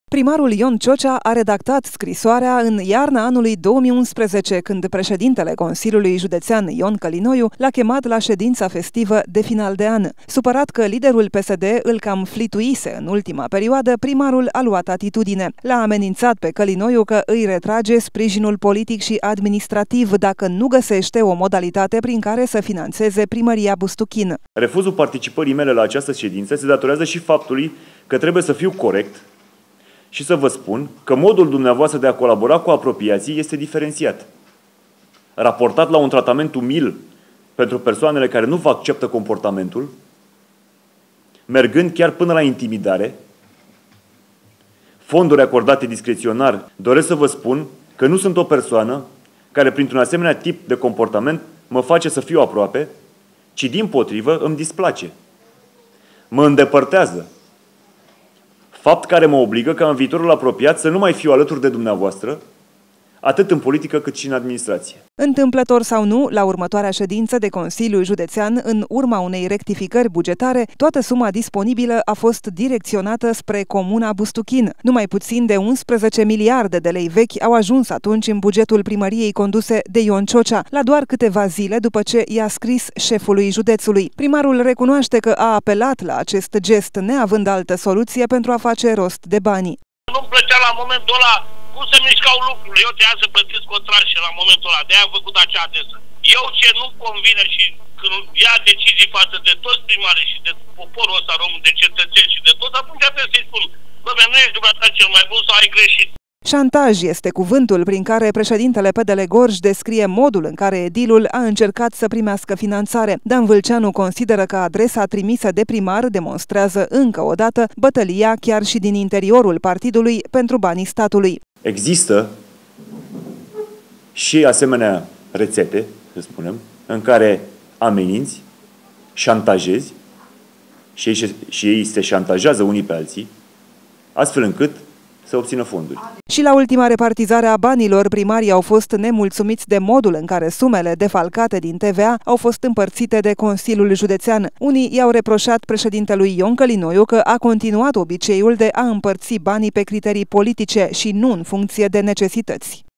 Primarul Ion Ciocea a redactat scrisoarea în iarna anului 2011, când președintele Consiliului Județean Ion Călinoiu l-a chemat la ședința festivă de final de an. Supărat că liderul PSD îl cam flituise în ultima perioadă, primarul a luat atitudine. L-a amenințat pe Călinoiu că îi retrage sprijinul politic și administrativ dacă nu găsește o modalitate prin care să finanțeze primăria Bustuchin. Refuzul participării mele la această ședință se datorează și faptului că trebuie să fiu corect și să vă spun că modul dumneavoastră de a colabora cu apropiații este diferențiat. Raportat la un tratament umil pentru persoanele care nu vă acceptă comportamentul, mergând chiar până la intimidare, fonduri acordate discreționar, doresc să vă spun că nu sunt o persoană care printr-un asemenea tip de comportament mă face să fiu aproape, ci dimpotrivă îmi displace. Mă îndepărtează. Fapt care mă obligă ca în viitorul apropiat să nu mai fiu alături de dumneavoastră, atât în politică cât și în administrație. Întâmplător sau nu, la următoarea ședință de Consiliu Județean, în urma unei rectificări bugetare, toată suma disponibilă a fost direcționată spre comuna Bustuchin. Numai puțin de 11 miliarde de lei vechi au ajuns atunci în bugetul primăriei conduse de Ion Ciocea, la doar câteva zile după ce i-a scris șefului județului. Primarul recunoaște că a apelat la acest gest, neavând altă soluție pentru a face rost de banii. Nu-mi plăcea la momentul ăla cum se mișcau lucrurile. Eu trebuia să plătesc o tranșă la momentul ăla. De-aia am făcut acea adresă. Eu ce nu convine și când ia decizii față de toți primarii și de poporul ăsta român, de cetățeni și de tot, atunci trebuie să-i spun: bă, nu ești dumneata cel mai bun sau ai greșit. Șantaj este cuvântul prin care președintele PDL Gorj descrie modul în care edilul a încercat să primească finanțare. Dan Vâlceanu consideră că adresa trimisă de primar demonstrează încă o dată bătălia chiar și din interiorul partidului pentru banii statului. Există și asemenea rețete, să spunem, în care ameninți, șantajezi și ei se șantajează unii pe alții, astfel încât să obțină fonduri. Și la ultima repartizare a banilor, primarii au fost nemulțumiți de modul în care sumele defalcate din TVA au fost împărțite de Consiliul Județean. Unii i-au reproșat președintelui Ion Călinoiu că a continuat obiceiul de a împărți banii pe criterii politice și nu în funcție de necesități.